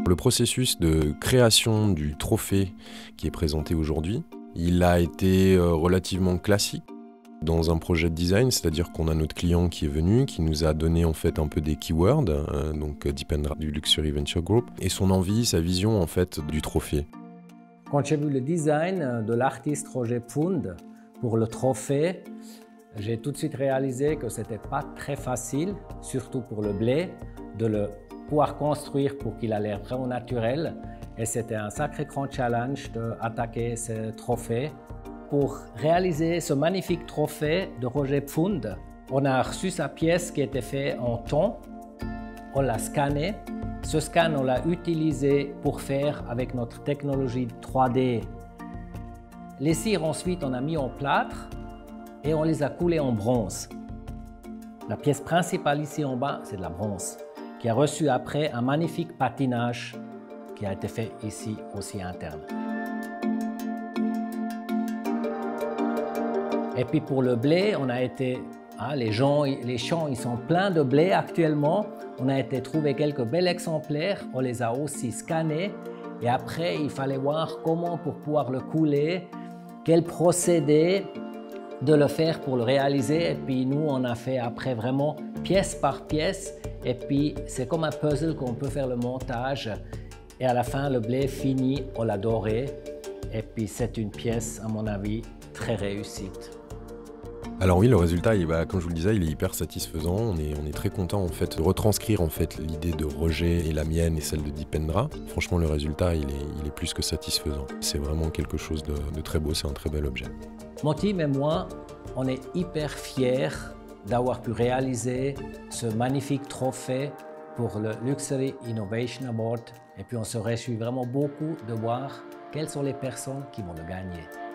Le processus de création du trophée qui est présenté aujourd'hui, il a été relativement classique dans un projet de design, c'est-à-dire qu'on a notre client qui est venu, qui nous a donné en fait un peu des keywords, donc Dipendra du Luxury Venture Group, et son envie, sa vision en fait du trophée. Quand j'ai vu le design de l'artiste Roger Pfund pour le trophée, j'ai tout de suite réalisé que ce n'était pas très facile, surtout pour le blé, de le pouvoir construire pour qu'il ait l'air vraiment naturel. Et c'était un sacré grand challenge d'attaquer ce trophée. Pour réaliser ce magnifique trophée de Roger Pfund, on a reçu sa pièce qui était faite en ton. On l'a scanné. Ce scan, on l'a utilisé pour faire avec notre technologie 3D. Les cires, ensuite, on a mis en plâtre et on les a coulées en bronze. La pièce principale ici en bas, c'est de la bronze, qui a reçu après un magnifique patinage qui a été fait ici aussi interne. Et puis pour le blé, on a été, les champs ils sont pleins de blé actuellement. On a été trouver quelques bels exemplaires, on les a aussi scannés. Et après, il fallait voir comment pour pouvoir le couler, quel procédé de le faire pour le réaliser. Et puis nous, on a fait après vraiment pièce par pièce. Et puis c'est comme un puzzle qu'on peut faire le montage. Et à la fin, le blé fini, on l'a doré. Et puis c'est une pièce, à mon avis, très réussie. Alors oui, le résultat, comme je vous le disais, il est hyper satisfaisant. On est très content en fait de retranscrire en fait l'idée de Roger et la mienne et celle de Dipendra. Franchement, le résultat, il est plus que satisfaisant. C'est vraiment quelque chose de très beau. C'est un très bel objet. Mon team et moi, on est hyper fiers d'avoir pu réaliser ce magnifique trophée pour le Luxury Innovation Award. Et puis on se réjouit vraiment beaucoup de voir quelles sont les personnes qui vont le gagner.